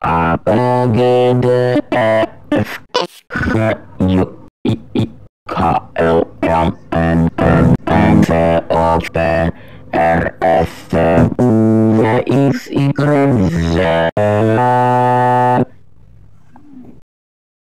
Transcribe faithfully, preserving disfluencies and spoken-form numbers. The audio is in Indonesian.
A, B, G, D, E, F, G, J, I, I, K, L, M, N, N, N, P, O, P, R, S, T, U, V, X, Y, Z.